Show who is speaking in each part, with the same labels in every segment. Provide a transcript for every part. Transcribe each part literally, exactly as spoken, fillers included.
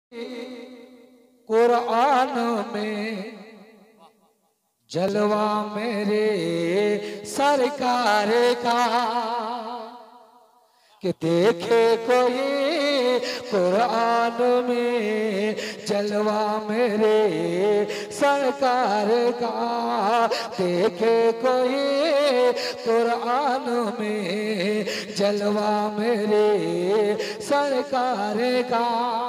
Speaker 1: कुरान में जलवा मेरे सरकार का कि देखे कोई कुरान में जलवा मेरे सरकार का, देखे कोई कुरान में जलवा मेरे सरकार का,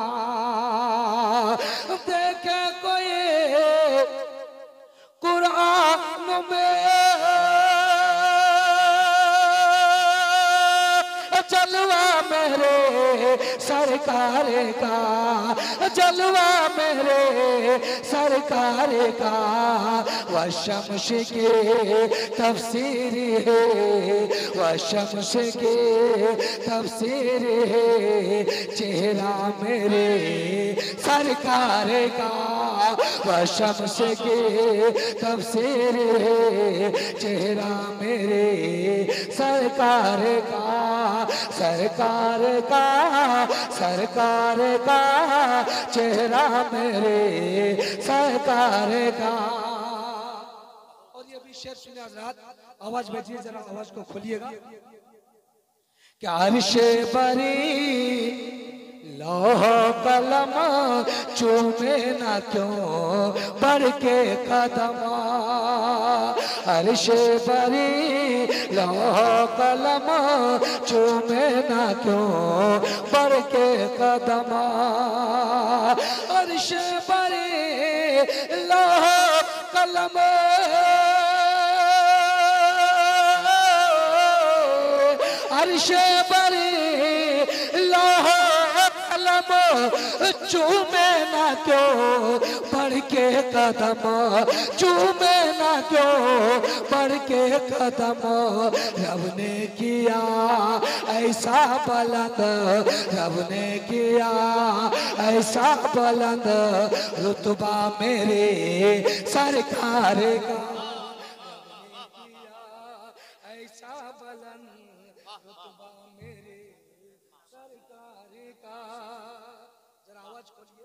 Speaker 1: देखे कोई कुरान में जलवा मेरे सरकार का, जलवा मेरे सरकार का। वह शम्स के तफसीर है, वह शम्स के तफसीर है, चेहरा मेरे सरकार का। वह शम्स के तफसीर है, चेहरा मेरे सरकार का, सरकार का, सरकार का, चेहरा मेरे सरकार का। और ये भी शेर सुनिए हज़रात, आवाज बैठिए जरा, आवाज को खोलिएगा। क्या अर्शे बरी लौह कलम चूमे ना क्यों बढ़ के कदम, अर्शे बरी लौह कलम चूमे ना क्यों बढ़ के कदम, अर्शे बरी लौह कलम अर्शे बरी लौह चूमे ना क्यों बढ़ के कदम, चूमे ना क्यों बढ़ के कदम। रब ने किया ऐसा बुलंद, रब ने किया ऐसा बुलंद रुतबा मेरे सरकार का, ऐसा बुलंद रुतबा मेरे सरकार का। जरा आवाज खोलिए।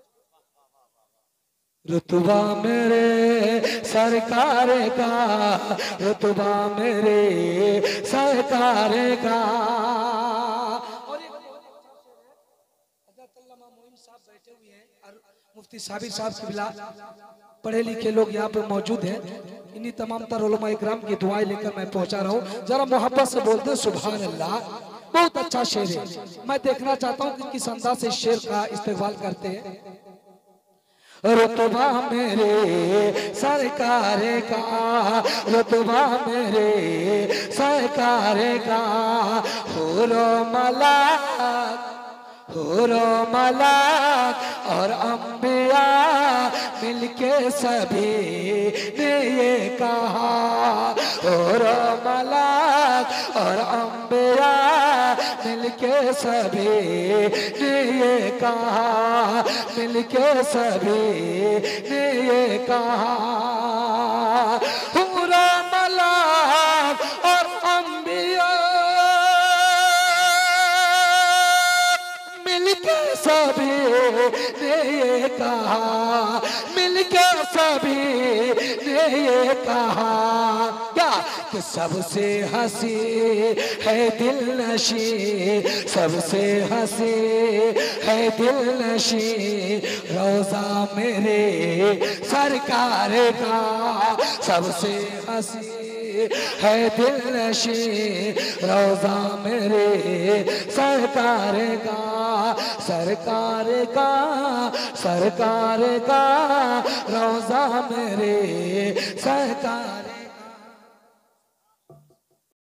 Speaker 1: रुतबा मेरे सरकार का, रुतबा मेरे सरकार का। और एक साहब बैठे हुए हैं और मुफ्ती साबिर साहब के बिला पढ़े लिखे लोग यहाँ पे मौजूद हैं। इन्हीं तमाम तर उलमा इकराम की दुआएं लेकर मैं पहुंचा रहा हूँ। जरा मोहब्बत से बोलते हैं सुभान अल्लाह। बहुत अच्छा शेर है, मैं देखना चाहता हूँ कि किस अंदाज से शेर का इस्तेमाल करते हैं। रुतबा मेरे सरकार का, रुतबा मेरे सरकार का। हुरो मलाक, हुरो मलाक और अंबिया मिलके सभी ने ये कहा, हुरो मलाक और अंबिया मिलके सभी ने ये कहा, मिलके सभी ने ये कहा। हुरो मलाक और अंबिया मिलके सभी ने ये कहा, मिलके सभी ने ये कहा क्या कि सबसे हंसी है दिल नशी, सबसे हंसी है दिल नशी रोजा मेरे सरकार का। सबसे हंसी है दिल नशी रोजा मेरे सरकार का, सरकार का, सरकार का रोजा मेरे सरकार